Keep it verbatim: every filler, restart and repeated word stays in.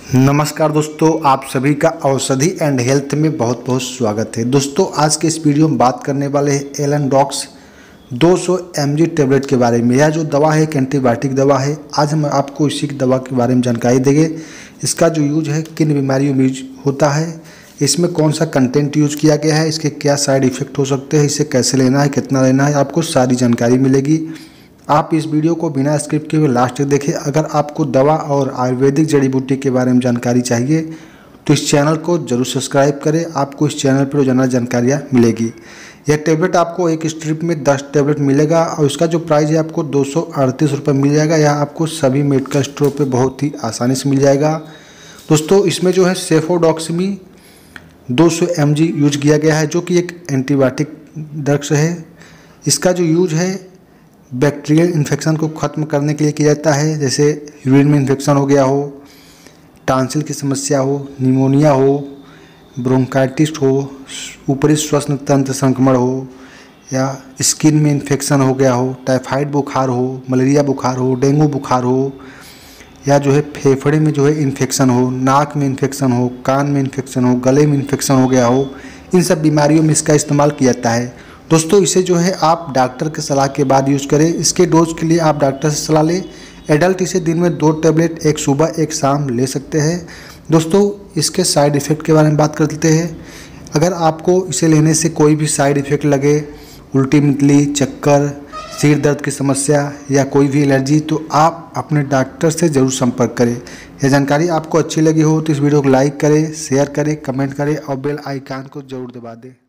नमस्कार दोस्तों, आप सभी का औषधि एंड हेल्थ में बहुत बहुत स्वागत है। दोस्तों आज के इस वीडियो में बात करने वाले हैं एलेनडॉक्स दो सौ एम जी टेबलेट के बारे में। यह जो दवा है एक एंटीबायोटिक दवा है। आज हम आपको इसी दवा के बारे में जानकारी देंगे। इसका जो यूज है किन बीमारियों में यूज होता है, इसमें कौन सा कंटेंट यूज किया गया है, इसके क्या साइड इफ़ेक्ट हो सकते हैं, इसे कैसे लेना है, कितना लेना है, आपको सारी जानकारी मिलेगी। आप इस वीडियो को बिना स्क्रिप्ट के लास्ट तक देखें। अगर आपको दवा और आयुर्वेदिक जड़ी बूटी के बारे में जानकारी चाहिए तो इस चैनल को जरूर सब्सक्राइब करें। आपको इस चैनल पर रोजाना जानकारियाँ मिलेगी। यह टेबलेट आपको एक स्ट्रिप में दस टेबलेट मिलेगा और इसका जो प्राइस है आपको दो सौ अड़तीस रुपये मिल जाएगा। यह आपको सभी मेडिकल स्टोर पर बहुत ही आसानी से मिल जाएगा। दोस्तों इसमें जो है सेफोडॉक्सिमी दो सौ एम जी यूज किया गया है, जो कि एक एंटीबायोटिक ड्रग्स है। इसका जो यूज है बैक्टीरियल इन्फेक्शन को ख़त्म करने के लिए किया जाता है, जैसे यूरिन में इन्फेक्शन हो गया हो, टांसिल की समस्या हो, निमोनिया हो, ब्रोंकाइटिस हो, ऊपरी श्वसन तंत्र संक्रमण हो, या स्किन में इन्फेक्शन हो गया हो, टाइफाइड बुखार हो, मलेरिया बुखार हो, डेंगू बुखार हो, या जो है फेफड़े में जो है इन्फेक्शन हो, नाक में इन्फेक्शन हो, कान में इन्फेक्शन हो, गले में इन्फेक्शन हो गया हो, इन सब बीमारियों में इसका इस्तेमाल किया जाता है। दोस्तों इसे जो है आप डॉक्टर के सलाह के बाद यूज़ करें। इसके डोज के लिए आप डॉक्टर से सलाह लें। एडल्ट इसे दिन में दो टेबलेट एक सुबह एक शाम ले सकते हैं। दोस्तों इसके साइड इफ़ेक्ट के बारे में बात कर लेते हैं। अगर आपको इसे लेने से कोई भी साइड इफ़ेक्ट लगे, उल्टी मितली, चक्कर, सिर दर्द की समस्या या कोई भी एलर्जी, तो आप अपने डॉक्टर से ज़रूर संपर्क करें। यह जानकारी आपको अच्छी लगी हो तो इस वीडियो को लाइक करें, शेयर करें, कमेंट करें और बेल आइकन को ज़रूर दबा दें।